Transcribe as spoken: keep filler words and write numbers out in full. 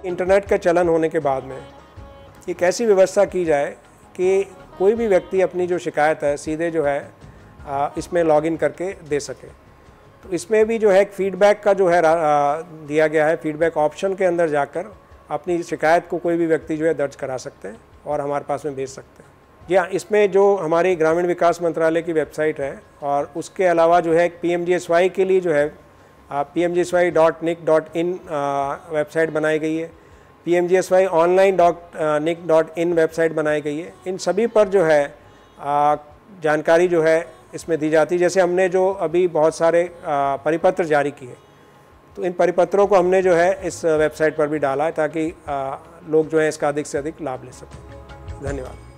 Internet का चलन होने के बाद में एक ऐसी व्यवस्था की जाए कि कोई भी व्यक्ति अपनी जो शिकायत है सीधे जो है इसमें लॉगिन करके दे सके। तो इसमें भी जो है एक फीडबैक का जो है दिया गया है, फीडबैक ऑप्शन के अंदर जाकर अपनी शिकायत को कोई भी व्यक्ति जो है दर्ज करा सकते हैं और हमारे पास में भेज सकते हैं। जी हाँ, इसमें जो हमारी ग्रामीण विकास मंत्रालय की वेबसाइट है और उसके अलावा जो है P M G S Y के लिए जो है P M G S Y dot nic dot in website बनाई गई है, P M G S Y online dot nic dot in website बनाई गई है। इन सभी पर जो है आ, जानकारी जो है इसमें दी जाती है। जैसे हमने जो अभी बहुत सारे आ, परिपत्र जारी किए, तो इन परिपत्रों को हमने जो है इस वेबसाइट पर भी डाला है ताकि आ, लोग जो है इसका अधिक से अधिक लाभ ले सकें। धन्यवाद।